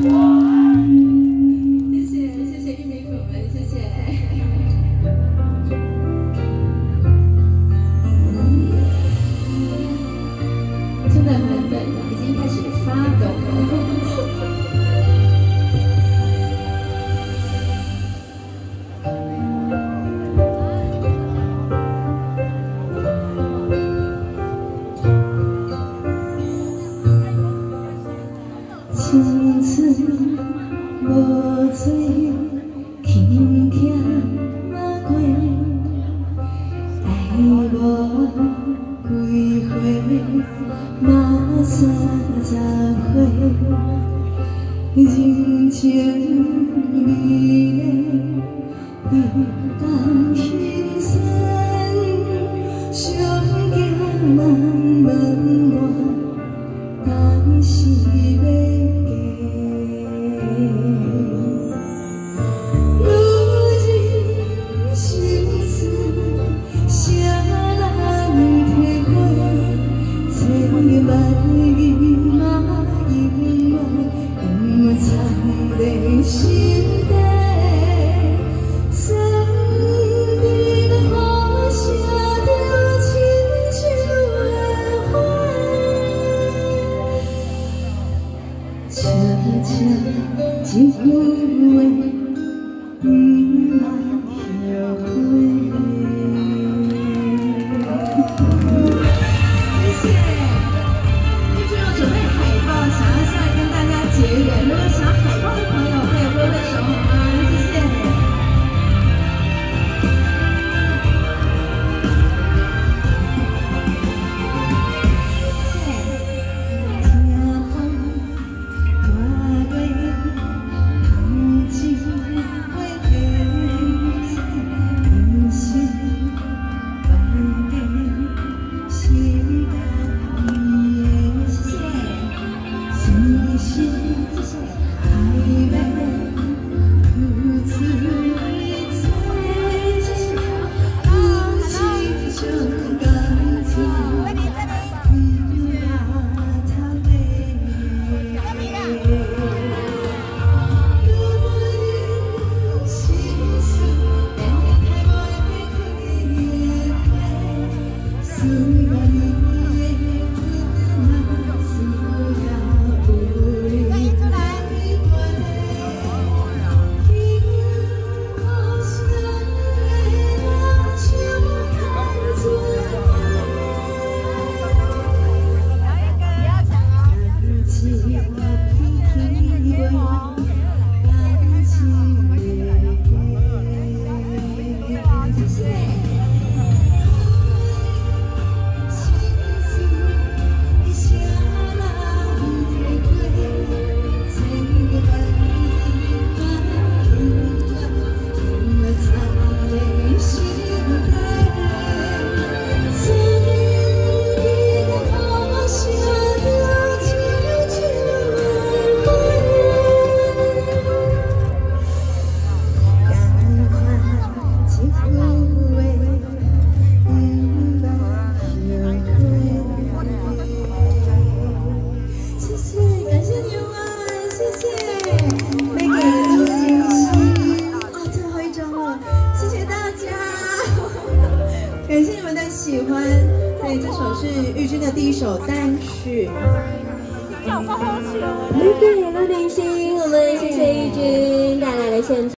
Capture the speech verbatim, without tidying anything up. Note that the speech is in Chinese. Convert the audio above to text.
谢谢谢谢玉米粉们，谢谢。真的很冷，已经开始发抖了。青春无罪，轻轻马过，爱无几岁，嘛三十岁，人情味嘞，平淡心酸，相见万万我，但是要。 一句话，不来后悔。谢谢。预祝有准备海报，想要下来跟大家结缘。如果想要海报的朋友，可以挥挥手好吗？谢谢。 感谢你们的喜欢，所以这首是玉君的第一首单曲。对，陆鼎新，我们谢谢玉君带来的现场。